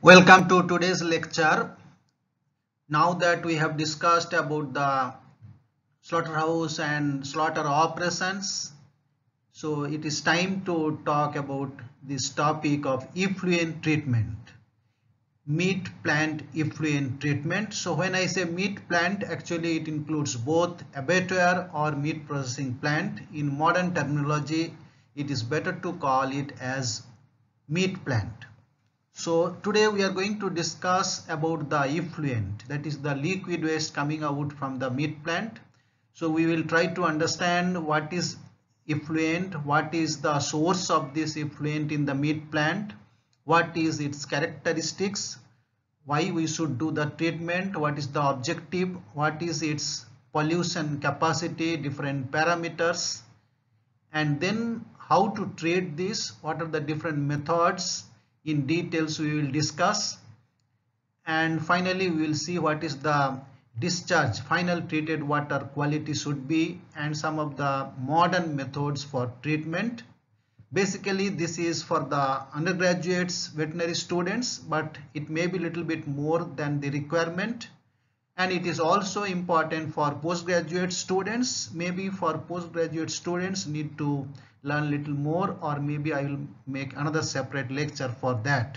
Welcome to today's lecture. Now that we have discussed about the slaughterhouse and slaughter operations, so it is time to talk about this topic of effluent treatment, meat plant effluent treatment. So when I say meat plant, actually it includes both abattoir or meat processing plant. In modern terminology, it is better to call it as meat plant. So today we are going to discuss about the effluent, that is the liquid waste coming out from the meat plant. So we will try to understand what is effluent, what is the source of this effluent in the meat plant, what is its characteristics, why we should do the treatment, what is the objective, what is its pollution capacity, different parameters, and then how to treat this, what are the different methods. In details we will discuss, and finally we will see what is the discharge, final treated water quality should be, and some of the modern methods for treatment. Basically this is for the undergraduates, veterinary students, but it may be a little bit more than the requirement, and it is also important for postgraduate students. Maybe for postgraduate students need to learn a little more, or maybe I will make another separate lecture for that.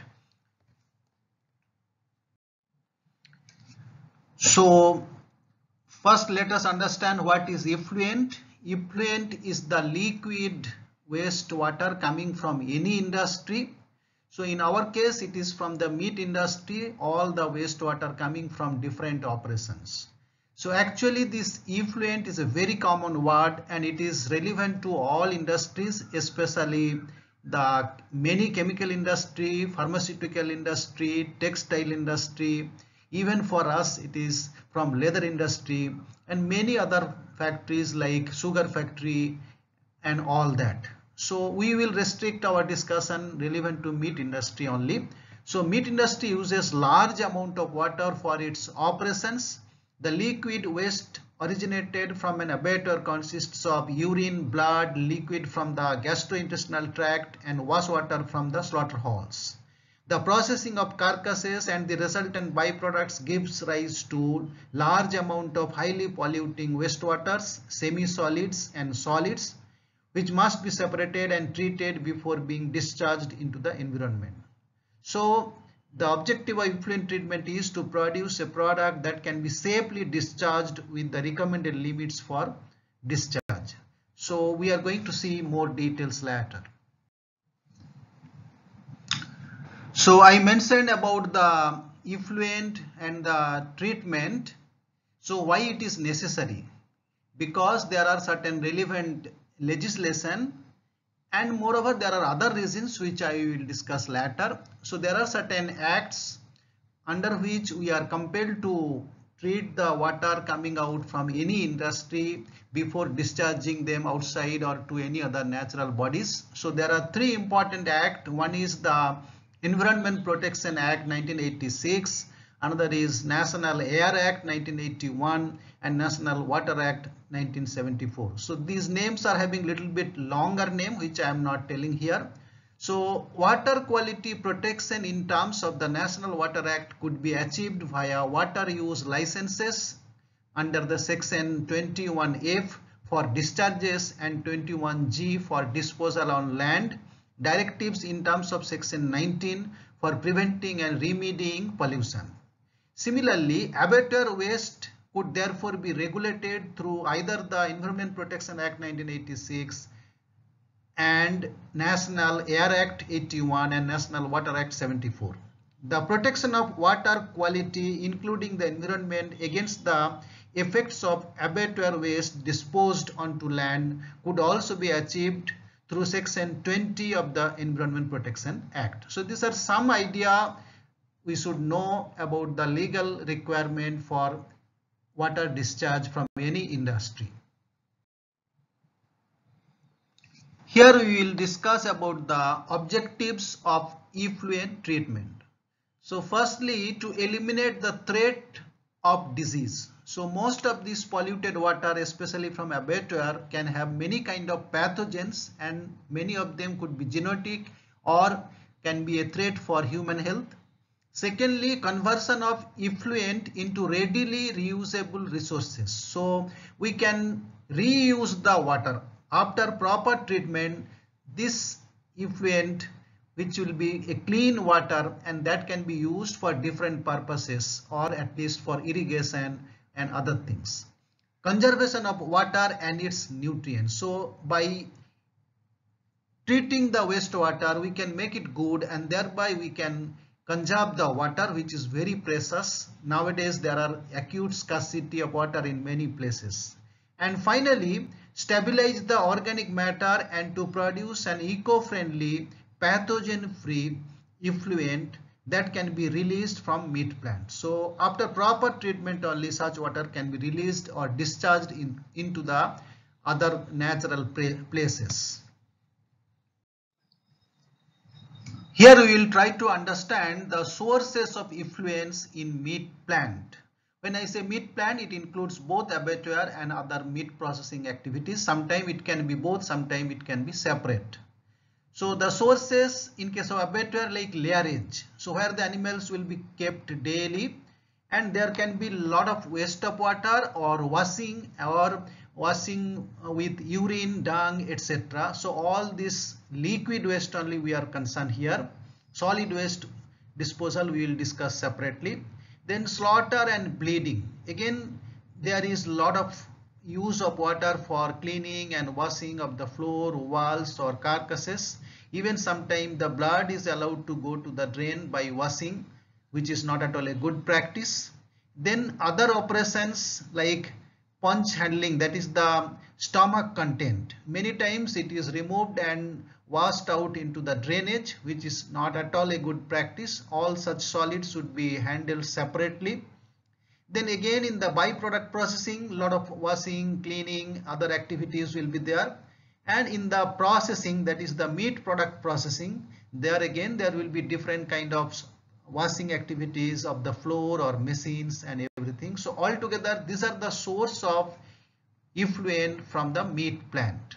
So first let us understand what is effluent. Effluent is the liquid wastewater coming from any industry. So in our case it is from the meat industry, all the wastewater coming from different operations. So actually this effluent is a very common word, and it is relevant to all industries, especially the many chemical industry, pharmaceutical industry, textile industry. Even for us it is from leather industry and many other factories like sugar factory and all that. So we will restrict our discussion relevant to meat industry only. So meat industry uses large amount of water for its operations. The liquid waste originated from an abattoir consists of urine, blood, liquid from the gastrointestinal tract, and wash water from the slaughterhouse. The processing of carcasses and the resultant byproducts gives rise to large amount of highly polluting wastewaters, semi-solids and solids, which must be separated and treated before being discharged into the environment. So the objective of effluent treatment is to produce a product that can be safely discharged with the recommended limits for discharge. So we are going to see more details later. So I mentioned about the effluent and the treatment. So why it is necessary? Because there are certain relevant legislation, and moreover there are other reasons which I will discuss later. So there are certain acts under which we are compelled to treat the water coming out from any industry before discharging them outside or to any other natural bodies. So there are three important acts. One is the Environment Protection Act 1986, another is National Air Act 1981, and National Water Act 1974. So these names are having little bit longer name, which I am not telling here. So water quality protection in terms of the National Water Act could be achieved via water use licenses under the section 21F for discharges and 21G for disposal on land, directives in terms of section 19 for preventing and remedying pollution. Similarly, abattoir waste could therefore be regulated through either the Environment Protection Act 1986 and National Air Act 81 and National Water Act 74. The protection of water quality, including the environment against the effects of abattoir waste disposed onto land, could also be achieved through section 20 of the Environment Protection Act. So these are some idea we should know about the legal requirement for water discharge from any industry. Here we will discuss about the objectives of effluent treatment. So firstly, to eliminate the threat of disease. So most of this polluted water, especially from abattoir, can have many kind of pathogens, and many of them could be zoonotic or can be a threat for human health. Secondly, conversion of effluent into readily reusable resources. So we can reuse the water. After proper treatment, this effluent, which will be a clean water, and that can be used for different purposes, or at least for irrigation and other things. Conservation of water and its nutrients. So by treating the wastewater, we can make it good, and thereby we can conserve the water, which is very precious. Nowadays there are acute scarcity of water in many places. And finally, stabilize the organic matter and to produce an eco-friendly, pathogen-free effluent that can be released from meat plants. So after proper treatment, only such water can be released or discharged into the other natural places. Here we will try to understand the sources of effluents in meat plant. When I say meat plant, it includes both abattoir and other meat processing activities. Sometimes it can be both, sometimes it can be separate. So the sources in case of abattoir, like layerage, so where the animals will be kept daily, and there can be a lot of waste of water or washing with urine, dung, etc. So all this liquid waste only we are concerned here. Solid waste disposal we will discuss separately. Then slaughter and bleeding. Again, there is a lot of use of water for cleaning and washing of the floor, walls or carcasses. Even sometimes the blood is allowed to go to the drain by washing, which is not at all a good practice. Then other operations like punch handling, that is the stomach content. Many times it is removed and washed out into the drainage, which is not at all a good practice. All such solids should be handled separately. Then again in the byproduct processing, a lot of washing, cleaning, other activities will be there. And in the processing, that is the meat product processing, there again there will be different kind of washing activities of the floor or machines and everything. So altogether these are the source of effluent from the meat plant.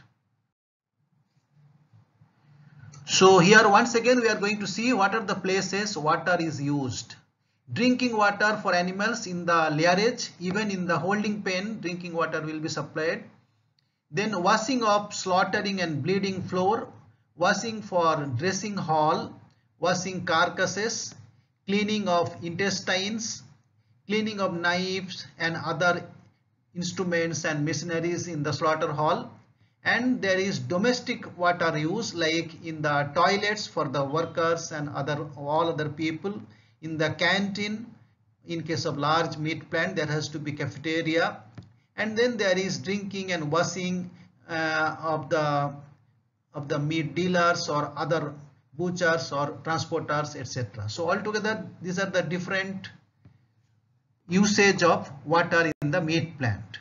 So here once again we are going to see what are the places water is used. Drinking water for animals in the layerage, even in the holding pen drinking water will be supplied. Then washing of slaughtering and bleeding floor, washing for dressing hall, washing carcasses, cleaning of intestines, cleaning of knives and other instruments and machineries in the slaughter hall. And there is domestic water use, like in the toilets for the workers and all other people, in the canteen. In case of large meat plant, there has to be cafeteria. And then there is drinking and washing of the meat dealers or other butchers or transporters, etc. So altogether these are the different usage of water in the meat plant.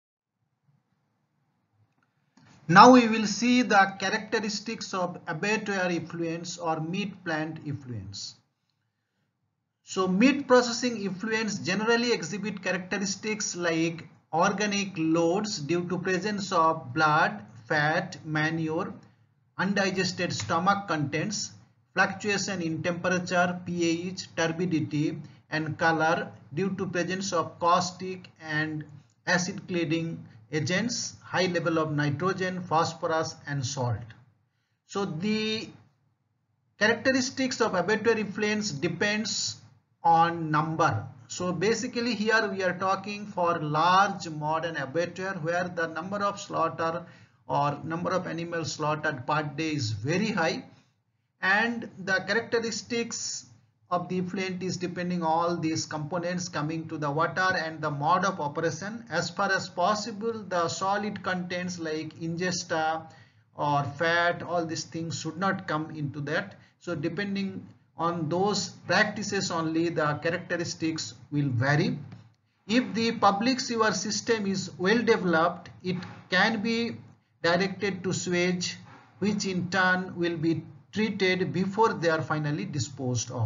Now we will see the characteristics of abattoir effluents or meat plant effluents. So meat processing effluents generally exhibit characteristics like organic loads due to presence of blood, fat, manure, undigested stomach contents, fluctuation in temperature, pH, turbidity and color due to presence of caustic and acid cleaning agents, high level of nitrogen, phosphorus and salt. So the characteristics of abattoir effluents depends on number. So basically here we are talking for large modern abattoir where the number of slaughter or number of animals slaughtered per day is very high, and the characteristics of the effluent is depending on all these components coming to the water and the mode of operation. As far as possible, the solid contents like ingesta or fat, all these things should not come into that. So depending on those practices only, the characteristics will vary. If the public sewer system is well developed, it can be directed to sewage, which in turn will be treated before they are finally disposed of.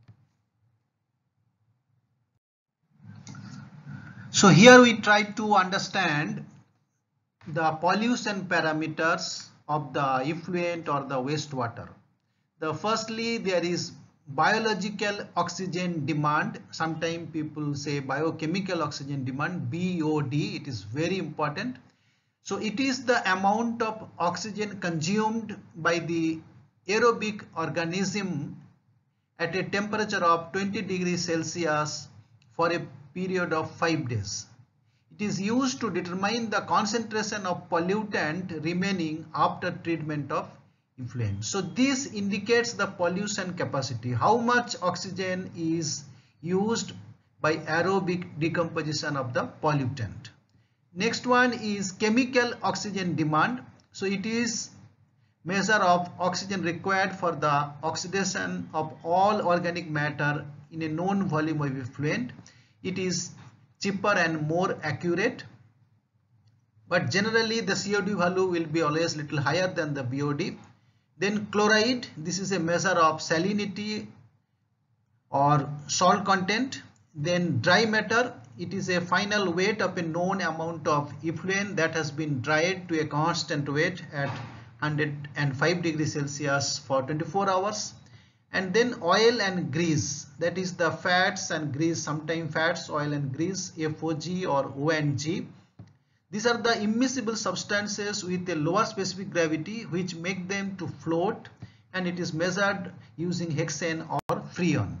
So here we try to understand the pollution parameters of the effluent or the wastewater. Firstly, there is biological oxygen demand. Sometimes people say biochemical oxygen demand, BOD. It is very important. So it is the amount of oxygen consumed by the aerobic organism at a temperature of 20 degrees Celsius for a period of 5 days. It is used to determine the concentration of pollutant remaining after treatment of effluent. So this indicates the pollution capacity, how much oxygen is used by aerobic decomposition of the pollutant. Next one is chemical oxygen demand. So it is measure of oxygen required for the oxidation of all organic matter in a known volume of effluent. It is cheaper and more accurate, but generally the COD value will be always little higher than the BOD. Then chloride, this is a measure of salinity or salt content. Then dry matter, it is a final weight of a known amount of effluent that has been dried to a constant weight at 105 degrees Celsius for 24 hours. And then oil and grease, that is the fats and grease, sometimes fats, oil and grease, FOG or ONG. These are the immiscible substances with a lower specific gravity which make them to float, and it is measured using hexane or freon.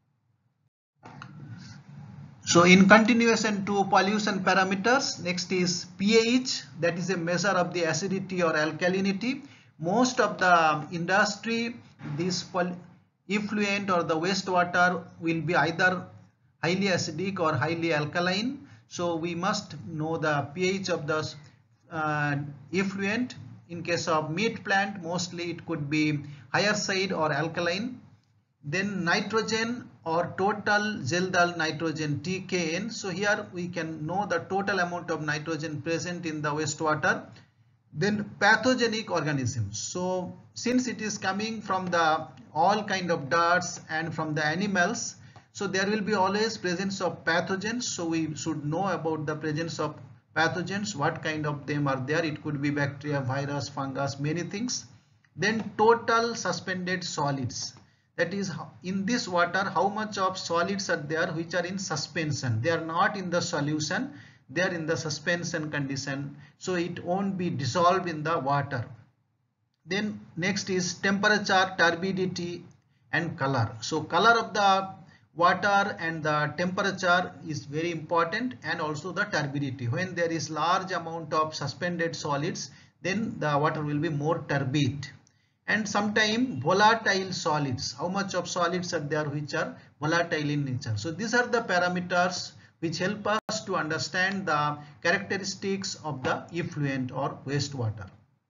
So in continuation to pollution parameters, next is pH, that is a measure of the acidity or alkalinity. Most of the industry, this effluent or the wastewater will be either highly acidic or highly alkaline. So we must know the pH of the effluent. In case of meat plant, mostly it could be higher side or alkaline. Then nitrogen or total Zeldal nitrogen, TKN. So here we can know the total amount of nitrogen present in the wastewater. Then pathogenic organisms. So since it is coming from the all kind of dirts and from the animals, so there will be always presence of pathogens. So we should know about the presence of pathogens, what kind of them are there. It could be bacteria, virus, fungus, many things. Then total suspended solids. That is, in this water, how much of solids are there which are in suspension. They are not in the solution, they are in the suspension condition. So it won't be dissolved in the water. Then next is temperature, turbidity and color. So color of the water and the temperature is very important, and also the turbidity. When there is large amount of suspended solids, then the water will be more turbid. And sometimes volatile solids, how much of solids are there which are volatile in nature. So these are the parameters which help us to understand the characteristics of the effluent or wastewater.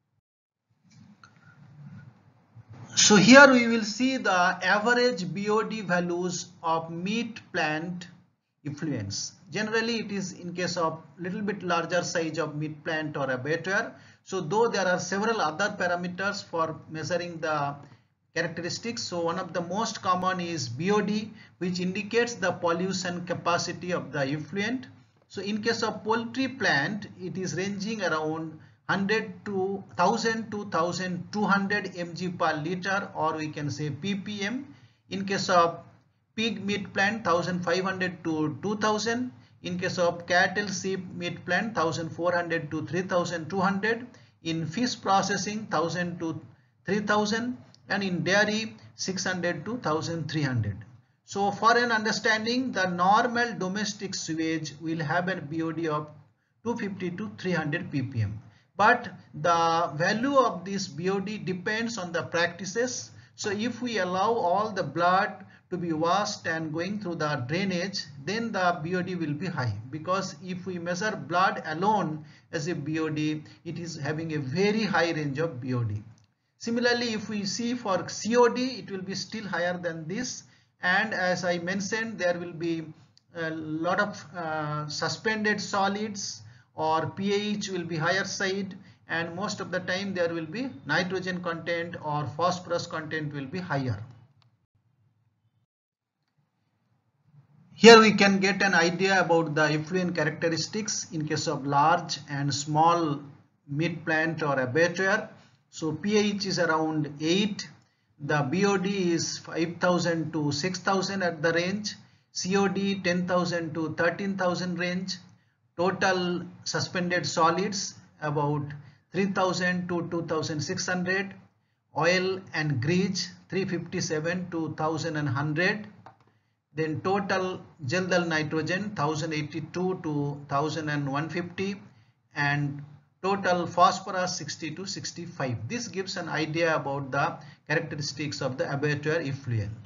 So here we will see the average BOD values of meat plant effluents. Generally it is in case of little bit larger size of meat plant or abattoir. So though there are several other parameters for measuring the characteristics, so one of the most common is BOD, which indicates the pollution capacity of the effluent. So in case of poultry plant, it is ranging around 100 to 1000 to 1200 mg per liter, or we can say ppm. In case of pig meat plant, 1500 to 2000. In case of cattle sheep meat plant, 1400 to 3200. In fish processing, 1000 to 3000. And in dairy, 600 to 1300. So for an understanding, the normal domestic sewage will have a BOD of 250 to 300 ppm. But the value of this BOD depends on the practices. So if we allow all the blood to be washed and going through the drainage, then the BOD will be high, because if we measure blood alone as a BOD, it is having a very high range of BOD. Similarly, if we see for COD, it will be still higher than this, and as I mentioned, there will be a lot of suspended solids, or pH will be higher side, and most of the time there will be nitrogen content or phosphorus content will be higher. Here we can get an idea about the effluent characteristics in case of large and small meat plant or abattoir. So pH is around 8. The BOD is 5,000 to 6,000 at the range, COD 10,000 to 13,000 range, total suspended solids about 3,000 to 2,600, oil and grease 357 to 1,100, then total Jaldal nitrogen 1082 to 1150, and total phosphorus 60 to 65. This gives an idea about the characteristics of the abattoir effluent.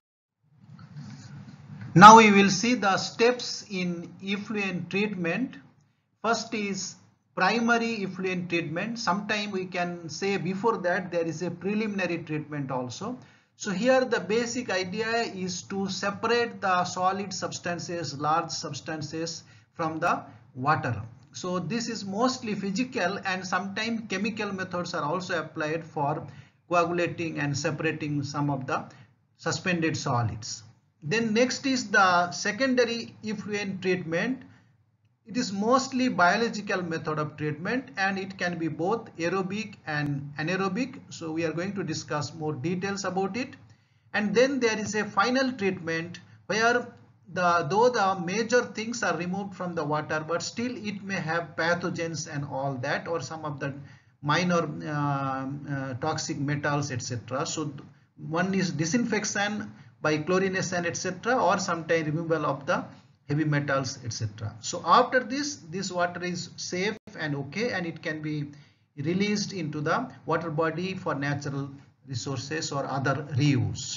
Now we will see the steps in effluent treatment. First is primary effluent treatment. Sometime we can say before that there is a preliminary treatment also. So here the basic idea is to separate the solid substances, large substances from the water. So this is mostly physical, and sometimes chemical methods are also applied for coagulating and separating some of the suspended solids. Then next is the secondary effluent treatment. It is mostly biological method of treatment, and it can be both aerobic and anaerobic. So we are going to discuss more details about it. And then there is a final treatment where though the major things are removed from the water, but still it may have pathogens and all that, or some of the minor toxic metals, etc. So one is disinfection by chlorination, etc., or sometimes removal of the heavy metals, etc. So after this water is safe and okay, and it can be released into the water body for natural resources or other reuse.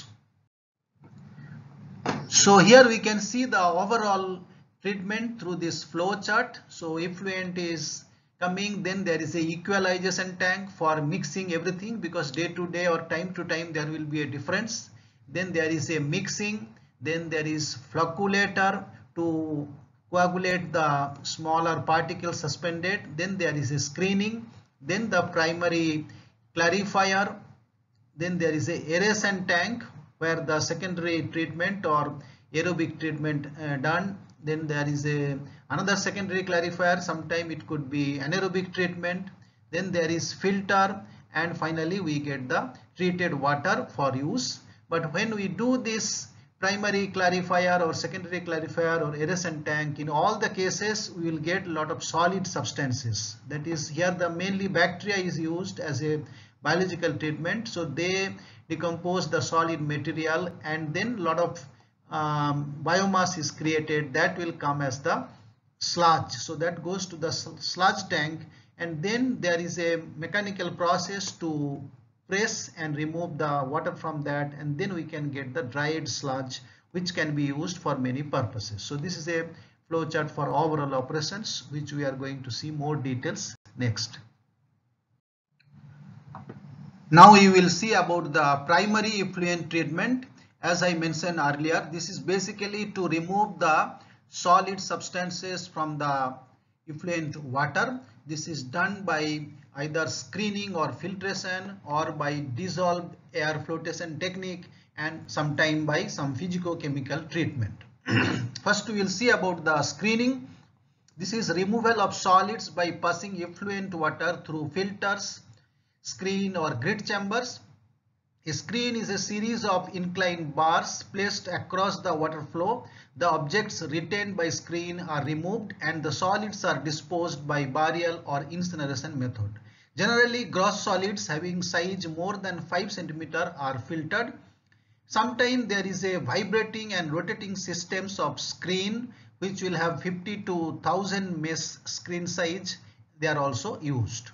So here we can see the overall treatment through this flow chart. So effluent is coming, then there is a equalization tank for mixing everything, because day to day or time to time there will be a difference. Then there is a mixing, then there is flocculator to coagulate the smaller particles suspended, then there is a screening, then the primary clarifier, then there is a aeration tank where the secondary treatment or aerobic treatment done. Then there is another secondary clarifier, sometime it could be anaerobic treatment. Then there is filter, and finally we get the treated water for use. But when we do this primary clarifier or secondary clarifier or aeration tank, in all the cases we will get a lot of solid substances. That is, here the mainly bacteria is used as a biological treatment. So they decompose the solid material, and then a lot of biomass is created that will come as the sludge. So that goes to the sludge tank, and then there is a mechanical process to press and remove the water from that, and then we can get the dried sludge, which can be used for many purposes. So this is a flow chart for overall operations, which we are going to see more details next. Now we will see about the primary effluent treatment. As I mentioned earlier, this is basically to remove the solid substances from the effluent water. This is done by either screening or filtration, or by dissolved air flotation technique, and sometime by some physicochemical treatment. First we will see about the screening. This is removal of solids by passing effluent water through filters, screen or grid chambers. A screen is a series of inclined bars placed across the water flow. The objects retained by screen are removed, and the solids are disposed by burial or incineration method. Generally, gross solids having size more than 5 cm are filtered. Sometimes there is a vibrating and rotating systems of screen which will have 50 to 1000 mesh screen size. They are also used.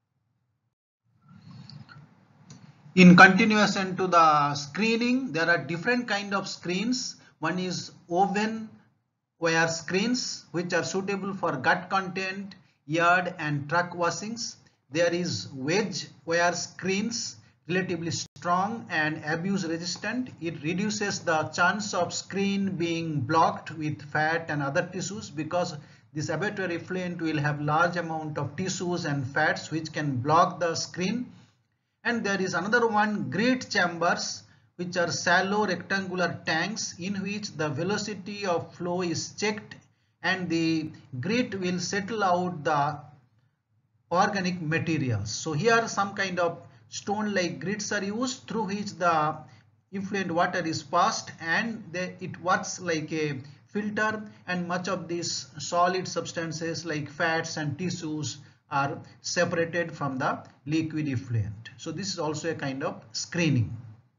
In continuation to the screening, there are different kind of screens. One is oven wire screens, which are suitable for gut content, yard and truck washings. There is wedge wire screens, relatively strong and abuse resistant. It reduces the chance of screen being blocked with fat and other tissues, because this abattoir effluent will have large amount of tissues and fats which can block the screen. And there is another one, grid chambers, which are shallow rectangular tanks in which the velocity of flow is checked, and the grit will settle out the organic materials. So here some kind of stone like grids are used through which the effluent water is passed, and it works like a filter, and much of these solid substances like fats and tissues are separated from the liquid effluent. So this is also a kind of screening.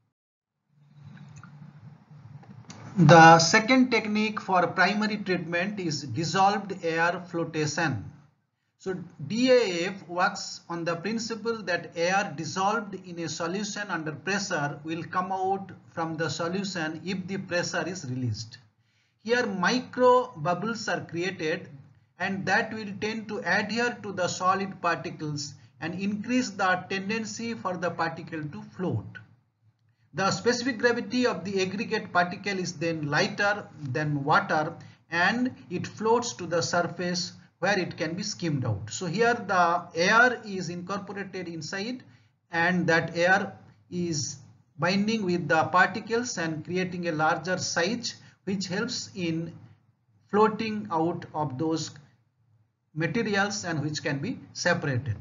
The second technique for primary treatment is dissolved air flotation. So DAF works on the principle that air dissolved in a solution under pressure will come out from the solution if the pressure is released. Here micro bubbles are created, and that will tend to adhere to the solid particles and increase the tendency for the particle to float. The specific gravity of the aggregate particle is then lighter than water, and it floats to the surface where it can be skimmed out. So here the air is incorporated inside, and that air is binding with the particles and creating a larger size, which helps in floating out of those materials and which can be separated.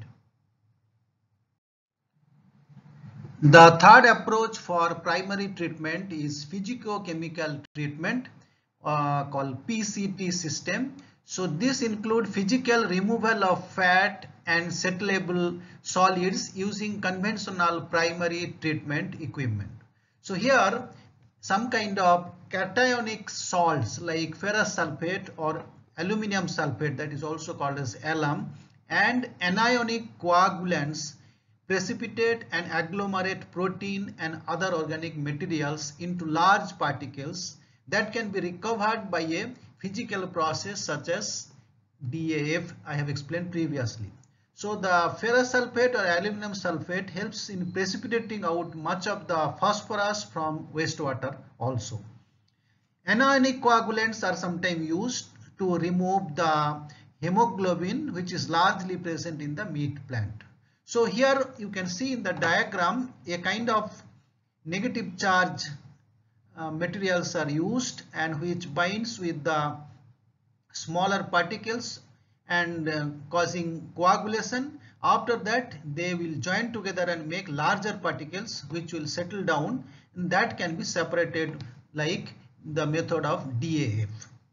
The third approach for primary treatment is physicochemical treatment called PCT system. So this includes physical removal of fat and settleable solids using conventional primary treatment equipment. So here some kind of cationic salts like ferrous sulfate or aluminum sulfate, that is also called as alum, and anionic coagulants precipitate and agglomerate protein and other organic materials into large particles that can be recovered by a physical process such as DAF I have explained previously. So the ferrous sulfate or aluminum sulfate helps in precipitating out much of the phosphorus from wastewater also. Anionic coagulants are sometimes used to remove the hemoglobin, which is largely present in the meat plant. So here you can see in the diagram a kind of negative charge materials are used, and which binds with the smaller particles and causing coagulation. After that they will join together and make larger particles which will settle down, and that can be separated like the method of DAF.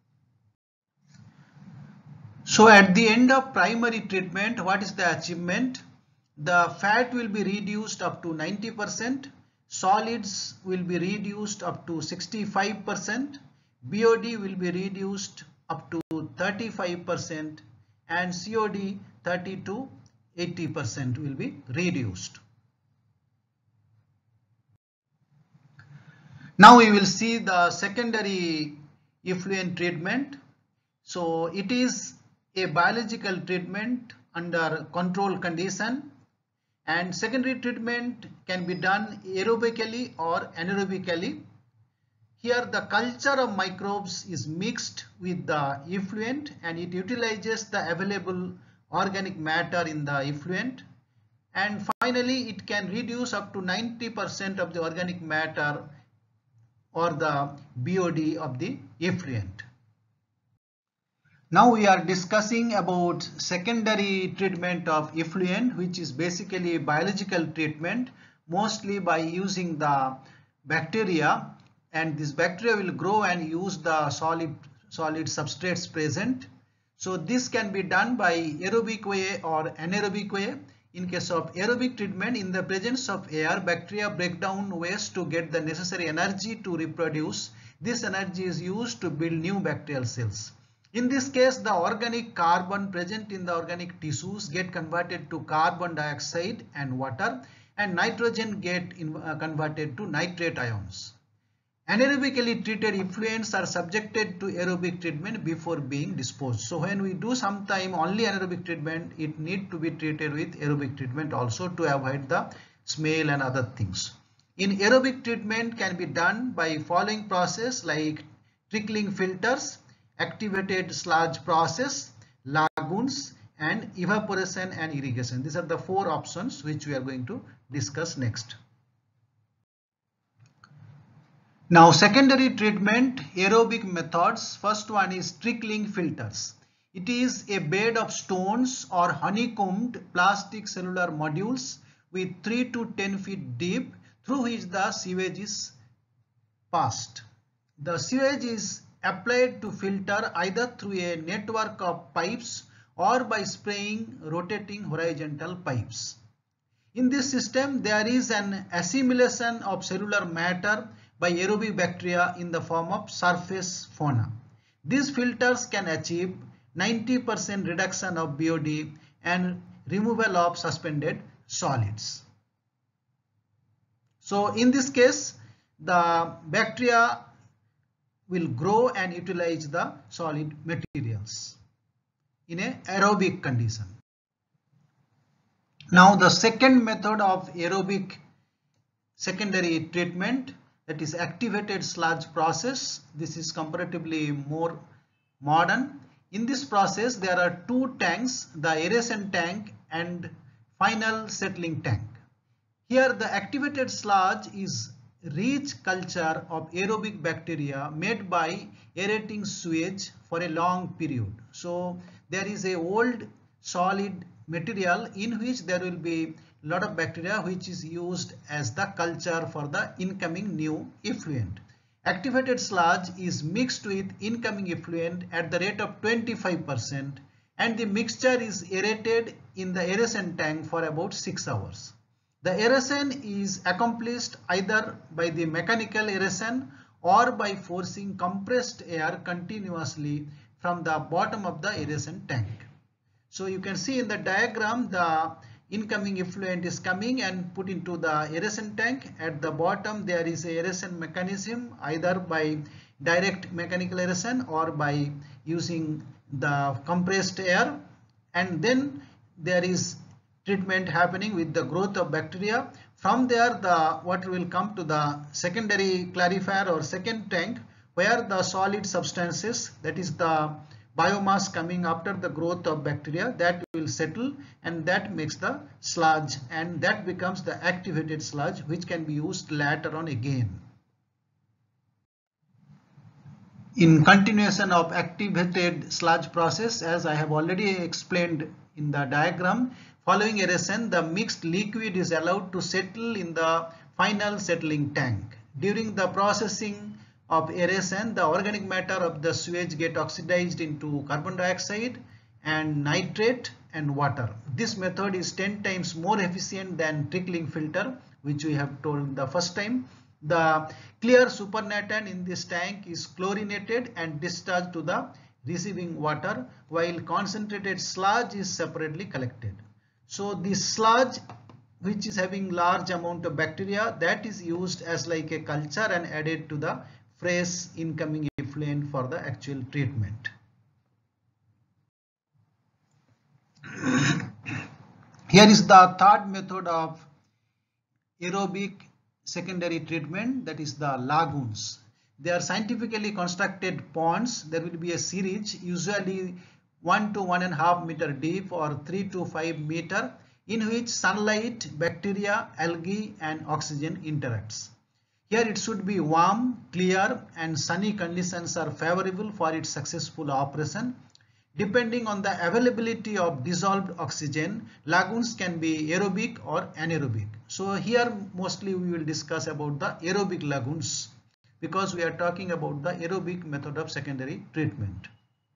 So at the end of primary treatment, what is the achievement? The fat will be reduced up to 90%, solids will be reduced up to 65%, BOD will be reduced up to 35%, and COD 30 to 80% will be reduced. Now we will see the secondary effluent treatment. So it is a biological treatment under controlled condition, and secondary treatment can be done aerobically or anaerobically. Here the culture of microbes is mixed with the effluent, and it utilizes the available organic matter in the effluent, and finally it can reduce up to 90% of the organic matter or the BOD of the effluent. Now we are discussing about secondary treatment of effluent, which is basically biological treatment, mostly by using the bacteria, and this bacteria will grow and use the solid substrates present. So this can be done by aerobic way or anaerobic way. In case of aerobic treatment, in the presence of air, bacteria break down waste to get the necessary energy to reproduce. This energy is used to build new bacterial cells. In this case, the organic carbon present in the organic tissues get converted to carbon dioxide and water, and nitrogen get converted to nitrate ions. Anaerobically treated effluents are subjected to aerobic treatment before being disposed. So when we do sometime only anaerobic treatment, it need to be treated with aerobic treatment also to avoid the smell and other things. In aerobic treatment can be done by following process like trickling filters, activated sludge process, lagoons, and evaporation and irrigation. These are the four options which we are going to discuss next. Now secondary treatment aerobic methods. First one is trickling filters. It is a bed of stones or honeycombed plastic cellular modules with 3 to 10 feet deep through which the sewage is passed. The sewage is applied to filter either through a network of pipes or by spraying rotating horizontal pipes. In this system, there is an assimilation of cellular matter by aerobic bacteria in the form of surface fauna. These filters can achieve 90% reduction of BOD and removal of suspended solids. So in this case, the bacteria will grow and utilize the solid materials in an aerobic condition. Now the second method of aerobic secondary treatment, that is activated sludge process. This is comparatively more modern. In this process there are two tanks, the aeration tank and final settling tank. Here the activated sludge is rich culture of aerobic bacteria made by aerating sewage for a long period. So there is a old solid material in which there will be a lot of bacteria which is used as the culture for the incoming new effluent. Activated sludge is mixed with incoming effluent at the rate of 25% and the mixture is aerated in the aeration tank for about 6 hours. The aeration is accomplished either by the mechanical aeration or by forcing compressed air continuously from the bottom of the aeration tank. So you can see in the diagram the incoming effluent is coming and put into the aeration tank. At the bottom there is a aeration mechanism either by direct mechanical aeration or by using the compressed air, and then there is treatment happening with the growth of bacteria. From there the water will come to the secondary clarifier or second tank where the solid substances, that is the biomass coming after the growth of bacteria, that will settle and that makes the sludge, and that becomes the activated sludge which can be used later on again. In continuation of activated sludge process, as I have already explained in the diagram, following aeration the mixed liquid is allowed to settle in the final settling tank. During the processing of aeration, the organic matter of the sewage get oxidized into carbon dioxide and nitrate and water. This method is 10 times more efficient than trickling filter, which we have told the first time. The clear supernatant in this tank is chlorinated and discharged to the receiving water, while concentrated sludge is separately collected. So this sludge, which is having large amount of bacteria, that is used as like a culture and added to the fresh incoming effluent for the actual treatment. Here is the third method of aerobic secondary treatment, that is the lagoons. They are scientifically constructed ponds. There will be a series, usually 1 to 1.5 meter deep or 3 to 5 meter, in which sunlight, bacteria, algae and oxygen interacts. Here it should be warm, clear and sunny conditions are favorable for its successful operation. Depending on the availability of dissolved oxygen, lagoons can be aerobic or anaerobic. So here mostly we will discuss about the aerobic lagoons because we are talking about the aerobic method of secondary treatment.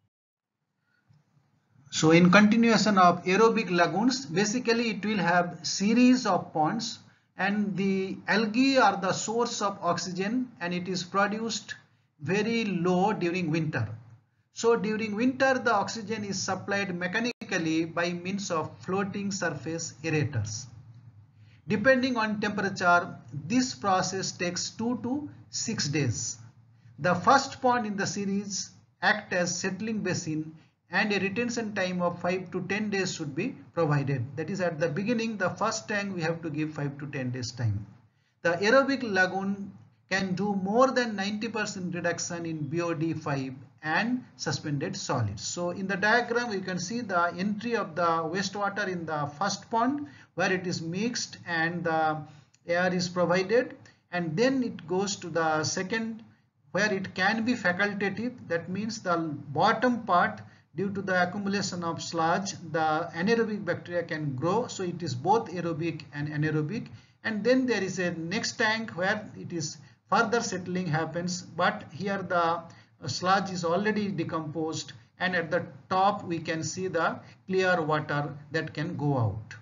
So in continuation of aerobic lagoons, basically it will have series of ponds and the algae are the source of oxygen and it is produced very low during winter. So during winter the oxygen is supplied mechanically by means of floating surface aerators. Depending on temperature, this process takes 2 to 6 days. The first pond in the series acts as settling basin and a retention time of 5 to 10 days should be provided. That is, at the beginning, the first tank we have to give 5 to 10 days time. The aerobic lagoon can do more than 90% reduction in BOD5 and suspended solids. So in the diagram you can see the entry of the wastewater in the first pond where it is mixed and the air is provided, and then it goes to the second where it can be facultative. That means the bottom part due to the accumulation of sludge, the anaerobic bacteria can grow. So it is both aerobic and anaerobic. And then there is a next tank where it is further settling happens, but here the sludge is already decomposed, and at the top we can see the clear water that can go out.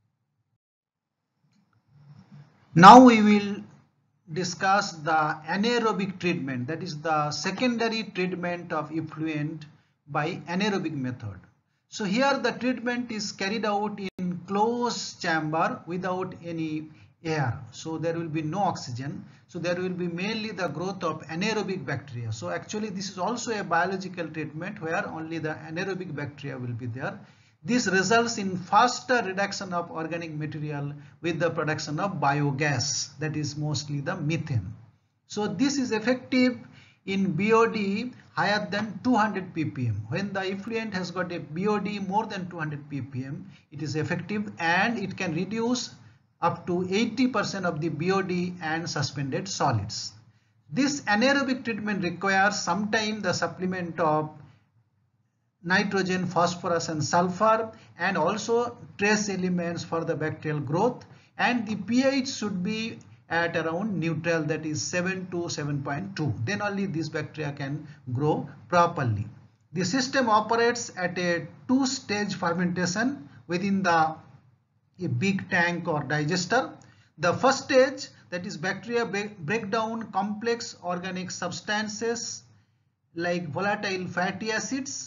Now we will discuss the anaerobic treatment, that is the secondary treatment of effluent by anaerobic method. So here the treatment is carried out in closed chamber without any air. So there will be no oxygen. So there will be mainly the growth of anaerobic bacteria. So actually this is also a biological treatment where only the anaerobic bacteria will be there. This results in faster reduction of organic material with the production of biogas, that is mostly the methane. So this is effective in BOD higher than 200 ppm. When the effluent has got a BOD more than 200 ppm, it is effective, and it can reduce up to 80% of the BOD and suspended solids. This anaerobic treatment requires sometimes the supplement of nitrogen, phosphorus and sulfur, and also trace elements for the bacterial growth, and the pH should be at around neutral, that is 7 to 7.2. then only these bacteria can grow properly. The system operates at a two-stage fermentation within a big tank or digester. The first stage, that is bacteria break down complex organic substances like volatile fatty acids.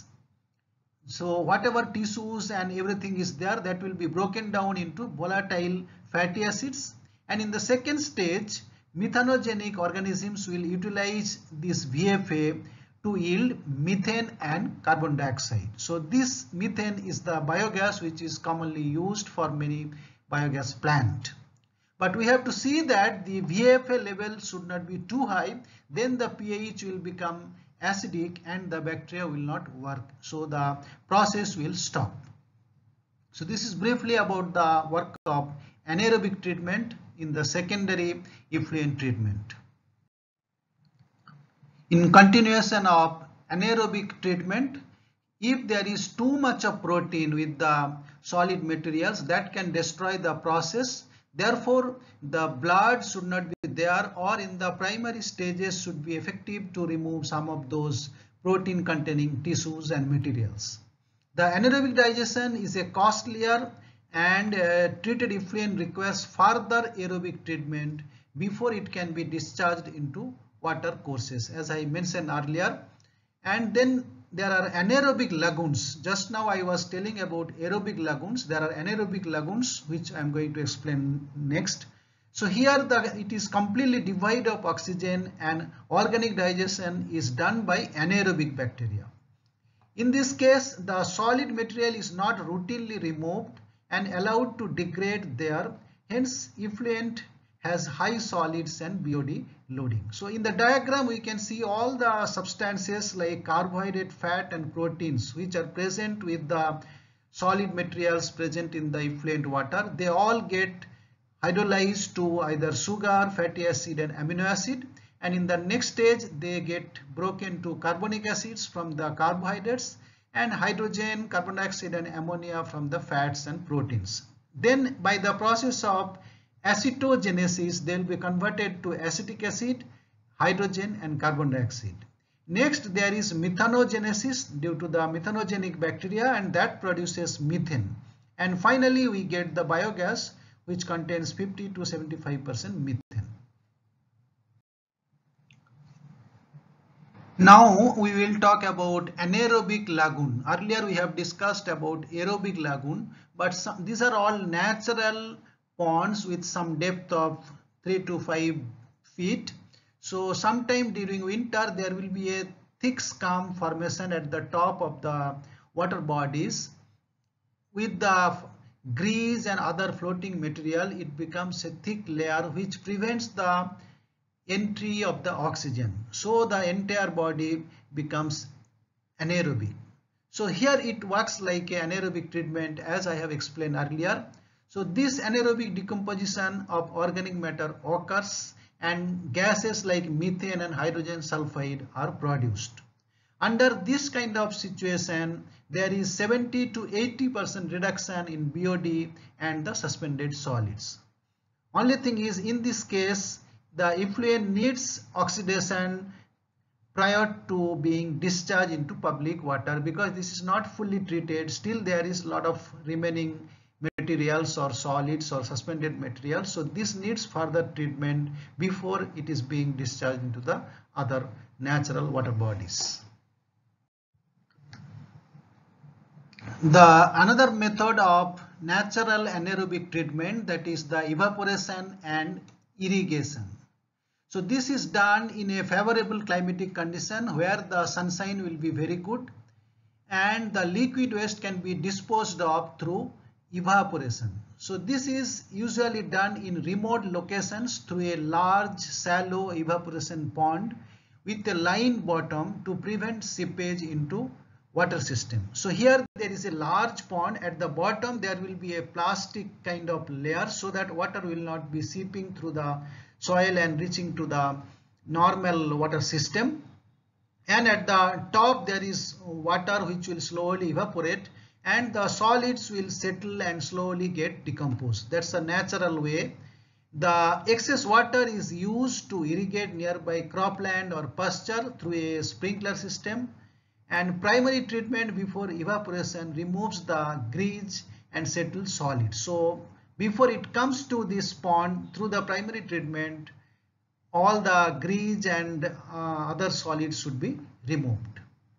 So whatever tissues and everything is there, that will be broken down into volatile fatty acids. And in the second stage, methanogenic organisms will utilize this VFA to yield methane and carbon dioxide. So this methane is the biogas which is commonly used for many biogas plant. But we have to see that the VFA level should not be too high, then the pH will become acidic and the bacteria will not work. So the process will stop. So this is briefly about the work of anaerobic treatment in the secondary effluent treatment. In continuation of anaerobic treatment, if there is too much of protein with the solid materials, that can destroy the process. Therefore, the blood should not be there, or in the primary stages should be effective to remove some of those protein containing tissues and materials. The anaerobic digestion is a costlier, and treated effluent requires further aerobic treatment before it can be discharged into water courses, as I mentioned earlier. And then there are anaerobic lagoons. Just now I was telling about aerobic lagoons. There are anaerobic lagoons which I am going to explain next. So here it is completely devoid of oxygen, and organic digestion is done by anaerobic bacteria. In this case, the solid material is not routinely removed and allowed to degrade there. Hence, effluent has high solids and BOD loading. So in the diagram we can see all the substances like carbohydrate, fat and proteins which are present with the solid materials present in the effluent water. They all get hydrolyzed to either sugar, fatty acid and amino acid, and in the next stage they get broken to carbonic acids from the carbohydrates, and hydrogen, carbon dioxide and ammonia from the fats and proteins. Then by the process of acetogenesis, they will be converted to acetic acid, hydrogen and carbon dioxide. Next, there is methanogenesis due to the methanogenic bacteria, and that produces methane. And finally, we get the biogas which contains 50 to 75% methane. Now we will talk about anaerobic lagoon. Earlier we have discussed about aerobic lagoon, but these are all natural ponds with some depth of 3 to 5 feet. So sometime during winter there will be a thick scum formation at the top of the water bodies. With the grease and other floating material, it becomes a thick layer which prevents the entry of the oxygen. So the entire body becomes anaerobic. So here it works like an anaerobic treatment, as I have explained earlier. So this anaerobic decomposition of organic matter occurs and gases like methane and hydrogen sulfide are produced. Under this kind of situation, there is 70 to 80% reduction in BOD and the suspended solids. Only thing is, in this case, the effluent needs oxidation prior to being discharged into public water, because this is not fully treated. Still there is a lot of remaining materials or solids or suspended materials, so this needs further treatment before it is being discharged into the other natural water bodies. The another method of natural anaerobic treatment, that is the evaporation and irrigation. So this is done in a favorable climatic condition where the sunshine will be very good and the liquid waste can be disposed of through evaporation. So this is usually done in remote locations through a large shallow evaporation pond with a line bottom to prevent seepage into water system. So here there is a large pond. At the bottom there will be a plastic kind of layer so that water will not be seeping through the soil and reaching to the normal water system. And at the top there is water which will slowly evaporate and the solids will settle and slowly get decomposed. That's a natural way. The excess water is used to irrigate nearby cropland or pasture through a sprinkler system, and primary treatment before evaporation removes the grease and settled solids. So before it comes to this pond, through the primary treatment, all the grease and other solids should be removed.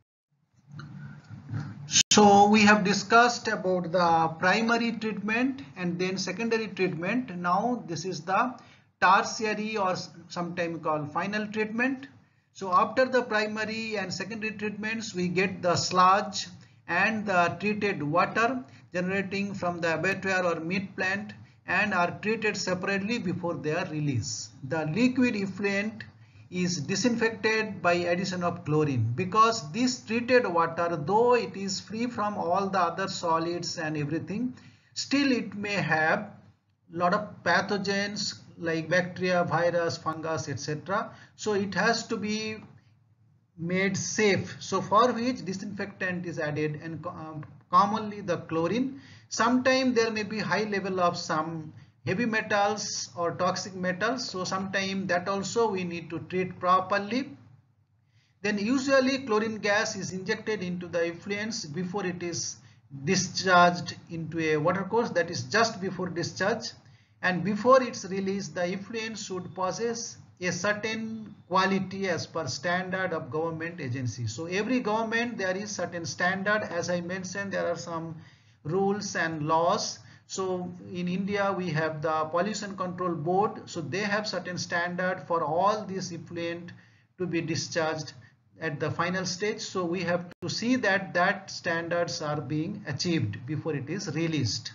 So we have discussed about the primary treatment and then secondary treatment. Now this is the tertiary or sometimes called final treatment. So after the primary and secondary treatments, we get the sludge and the treated water generating from the abattoir or meat plant and are treated separately before their release. The liquid effluent is disinfected by addition of chlorine, because this treated water, though it is free from all the other solids and everything, still it may have lot of pathogens like bacteria, virus, fungus, etc. So it has to be made safe. So for which disinfectant is added, and commonly the chlorine. Sometimes there may be high level of some heavy metals or toxic metals, so sometimes that also we need to treat properly. Then usually chlorine gas is injected into the effluents before it is discharged into a watercourse, that is just before discharge, and before its release the effluent should possess a certain quality as per standard of government agency. So every government there is certain standard. As I mentioned, there are some rules and laws. So in India we have the Pollution Control Board, so they have certain standard for all this effluent to be discharged at the final stage. So we have to see that that standards are being achieved before it is released.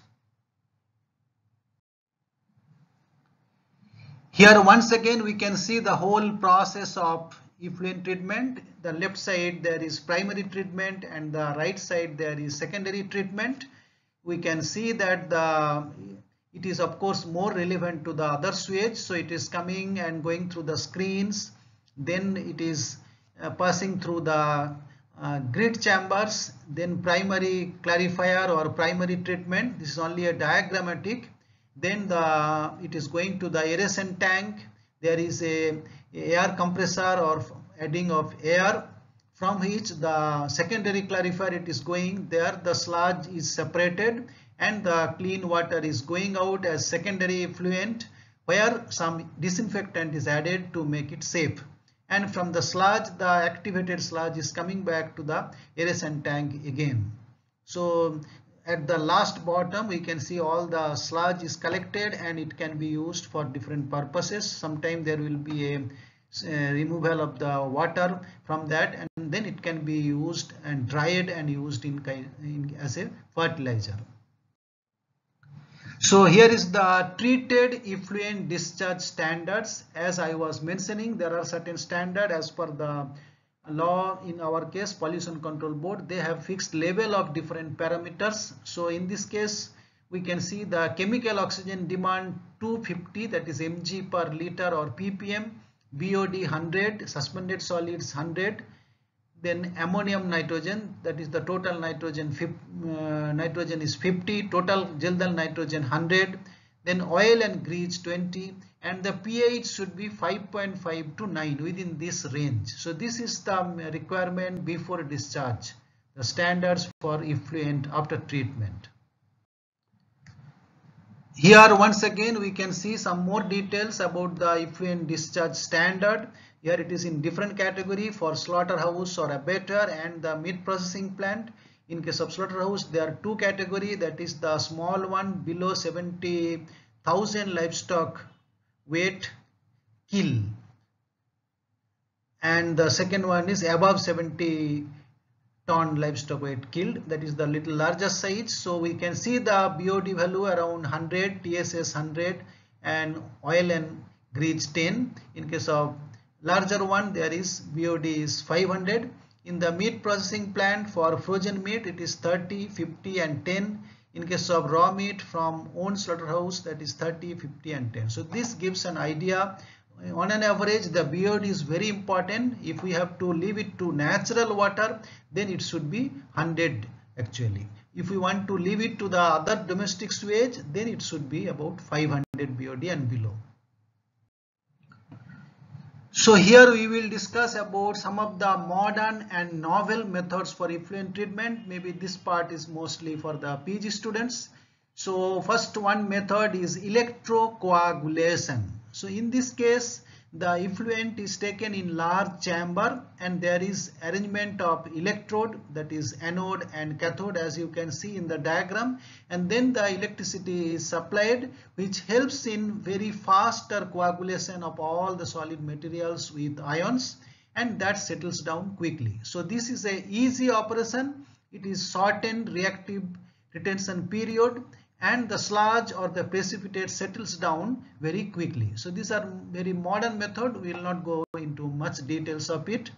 Here once again we can see the whole process of effluent treatment. The left side there is primary treatment and the right side there is secondary treatment. We can see that it is of course more relevant to the other sewage. So it is coming and going through the screens, then it is passing through the grid chambers, then primary clarifier or primary treatment. This is only a diagrammatic. Then it is going to the aeration tank. There is a air compressor or adding of air, from which the secondary clarifier it is going there. The sludge is separated and the clean water is going out as secondary effluent, where some disinfectant is added to make it safe. And from the sludge, the activated sludge is coming back to the aeration tank again. So at the last bottom we can see all the sludge is collected and it can be used for different purposes. Sometimes there will be a removal of the water from that, and then it can be used and dried and used as a fertilizer. So here is the treated effluent discharge standards. As I was mentioning, there are certain standards as per the law. In our case, Pollution Control Board, they have fixed level of different parameters. So in this case we can see the chemical oxygen demand 250, that is mg per liter or ppm, BOD 100, suspended solids 100. Then ammonium nitrogen, that is the total nitrogen, nitrogen is 50, total general nitrogen 100, then oil and grease 20, and the pH should be 5.5 to 9, within this range. So this is the requirement before discharge, the standards for effluent after treatment. Here once again we can see some more details about the effluent discharge standard. Here it is in different category for slaughterhouse or abattoir and the meat processing plant. In case of slaughterhouse, there are two categories, that is the small one below 70,000 livestock weight kill, and the second one is above 70 ton livestock weight killed, that is the little larger size. So we can see the BOD value around 100, TSS 100, and oil and grease 10. In case of larger one, there is BOD is 500. In the meat processing plant for frozen meat, it is 30, 50 and 10. In case of raw meat from own slaughterhouse, that is 30, 50 and 10. So this gives an idea. On an average, the BOD is very important. If we have to leave it to natural water, then it should be 100 actually. If we want to leave it to the other domestic sewage, then it should be about 500 BOD and below. So here we will discuss about some of the modern and novel methods for effluent treatment. Maybe this part is mostly for the PG students. So first one method is electrocoagulation. So in this case, the effluent is taken in large chamber and there is arrangement of electrode, that is anode and cathode, as you can see in the diagram, and then the electricity is supplied, which helps in very faster coagulation of all the solid materials with ions, and that settles down quickly. So this is a easy operation. It is shortened reactive retention period, and the sludge or the precipitate settles down very quickly. So these are very modern method. We will not go into much details of it.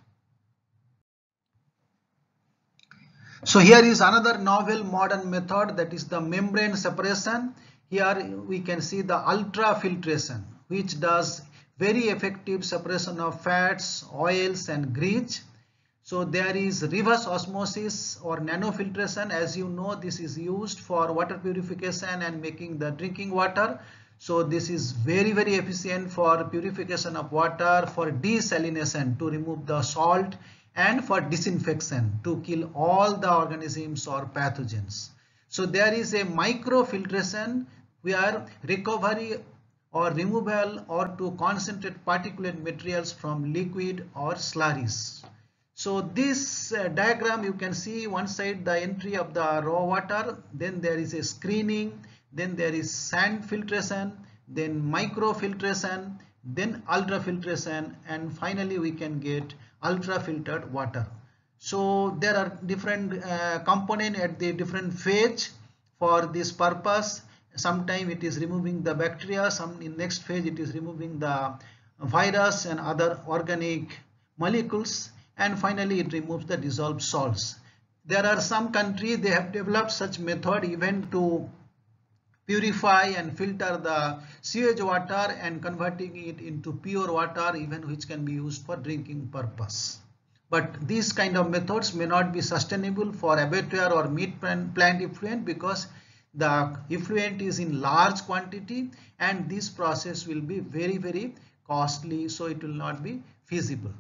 So here is another novel modern method, that is the membrane separation. Here we can see the ultrafiltration, which does very effective separation of fats, oils and grease. So there is reverse osmosis or nanofiltration. As you know, this is used for water purification and making the drinking water. So this is very efficient for purification of water, for desalination to remove the salt, and for disinfection to kill all the organisms or pathogens. So there is a microfiltration where recovery or removal or to concentrate particulate materials from liquid or slurries. So this diagram, you can see one side the entry of the raw water, then there is a screening, then there is sand filtration, then microfiltration, then ultrafiltration, and finally we can get ultra-filtered water. So there are different components at the different phase for this purpose. Sometimes it is removing the bacteria, some in next phase it is removing the virus and other organic molecules, and finally it removes the dissolved salts. There are some countries, they have developed such method even to purify and filter the sewage water and converting it into pure water, even which can be used for drinking purpose. But these kind of methods may not be sustainable for abattoir or meat plant effluent, because the effluent is in large quantity and this process will be very costly, so it will not be feasible.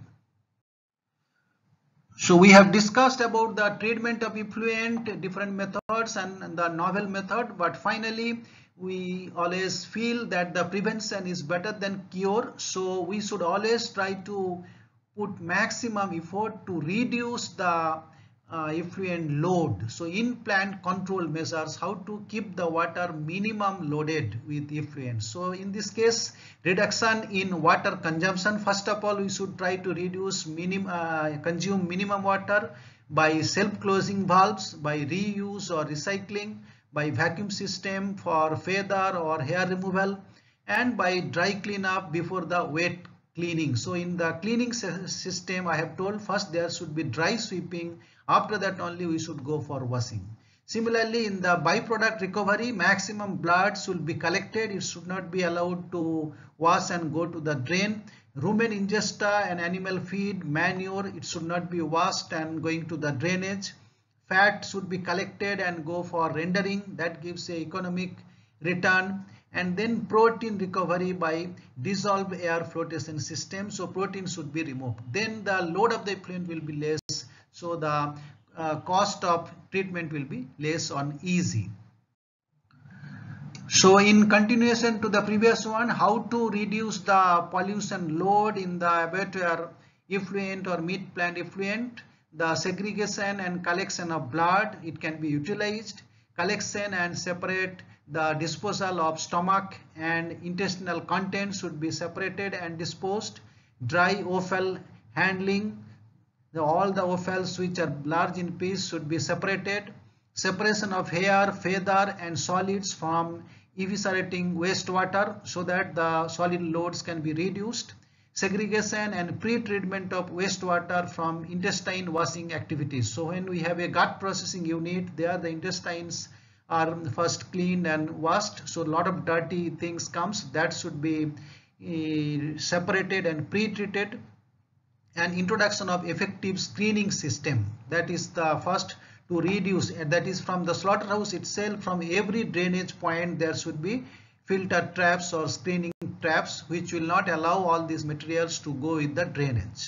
So we have discussed about the treatment of effluent, different methods and the novel method, but finally we always feel that the prevention is better than cure. So we should always try to put maximum effort to reduce the effluent load. So in plant control measures, how to keep the water minimum loaded with effluent. So in this case, reduction in water consumption. First of all, we should try to reduce consume minimum water by self-closing valves, by reuse or recycling, by vacuum system for feather or hair removal, and by dry cleanup before the wet cleaning. So in the cleaning system, I have told first there should be dry sweeping. After that only we should go for washing. Similarly, in the byproduct recovery, maximum blood should be collected. It should not be allowed to wash and go to the drain. Rumen ingesta and animal feed, manure, it should not be washed and going to the drainage. Fat should be collected and go for rendering, that gives a economic return. And then protein recovery by dissolved air flotation system, so protein should be removed. Then the load of the effluent will be less, so the cost of treatment will be less on easy. So in continuation to the previous one, how to reduce the pollution load in the abattoir effluent or meat plant effluent, the segregation and collection of blood, it can be utilized, collection and separate, the disposal of stomach and intestinal contents should be separated and disposed, dry offal handling, all the offals which are large in piece should be separated, separation of hair, feather and solids from eviscerating wastewater so that the solid loads can be reduced, segregation and pre-treatment of wastewater from intestine washing activities. So when we have a gut processing unit, there the intestines are first cleaned and washed, so a lot of dirty things comes, that should be separated and pre-treated. And introduction of effective screening system, that is the first to reduce, that is from the slaughterhouse itself, from every drainage point there should be filter traps or screening traps which will not allow all these materials to go with the drainage.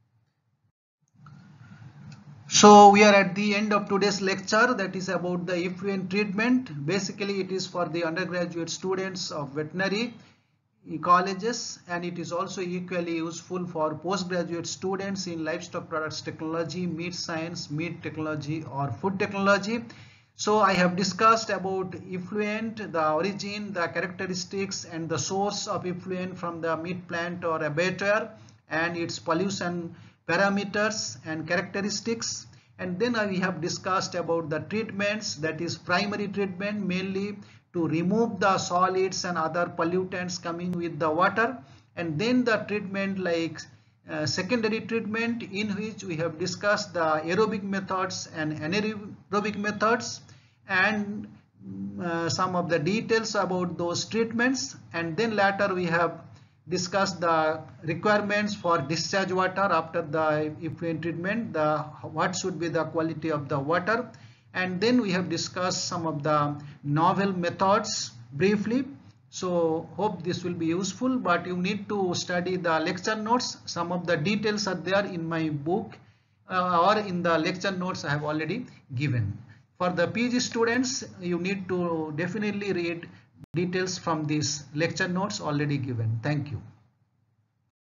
So we are at the end of today's lecture, that is about the effluent treatment. Basically it is for the undergraduate students of veterinary colleges, and it is also equally useful for postgraduate students in livestock products technology, meat science, meat technology or food technology. So I have discussed about effluent, the origin, the characteristics and the source of effluent from the meat plant or abattoir, and its pollution parameters and characteristics. And then we have discussed about the treatments, that is primary treatment mainly to remove the solids and other pollutants coming with the water, and then the treatment like secondary treatment, in which we have discussed the aerobic methods and anaerobic methods and some of the details about those treatments. And then later we have discussed the requirements for discharge water after the effluent treatment, what should be the quality of the water. And then we have discussed some of the novel methods briefly. So hope this will be useful, but you need to study the lecture notes. Some of the details are there in my book or in the lecture notes I have already given. For the PG students, you need to definitely read details from these lecture notes already given. Thank you.